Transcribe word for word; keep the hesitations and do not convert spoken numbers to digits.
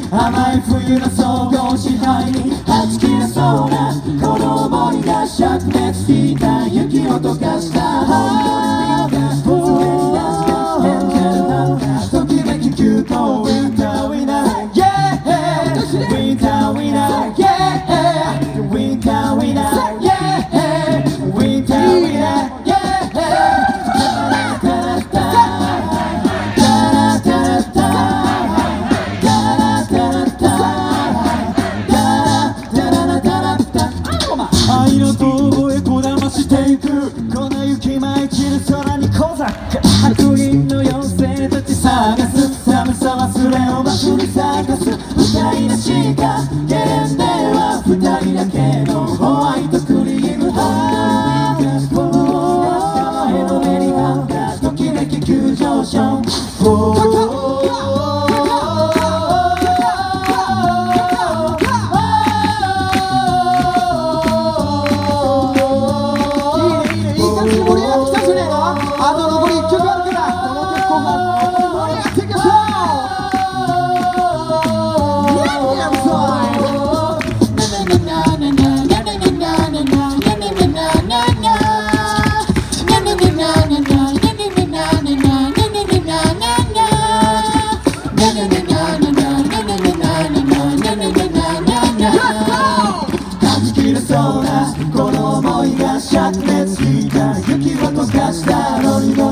甘い冬の総合支配にはち切れそうなこの想いが灼熱引いた雪を溶かした本当に水が滑り出したエンジェルなんだときめきキュートウィンターウィナー Yeah ウィンターウィナー Yeah ウィンターウィナー Yeah ウィンターウィナー Yeah愛の遠吠えこだましていくこの雪舞い散る空に小坂白銀の妖精たち探す寒さ忘れを街に探す二人なしかゲレンデは二人だけのホワイトクリームハート前のめりはときめき急上昇あと残りいっきょくあるからこの曲後半盛り上がっていきましょうニャンニャンソはじきれそうなこの想いが灼熱引いた雪を溶かしたノリの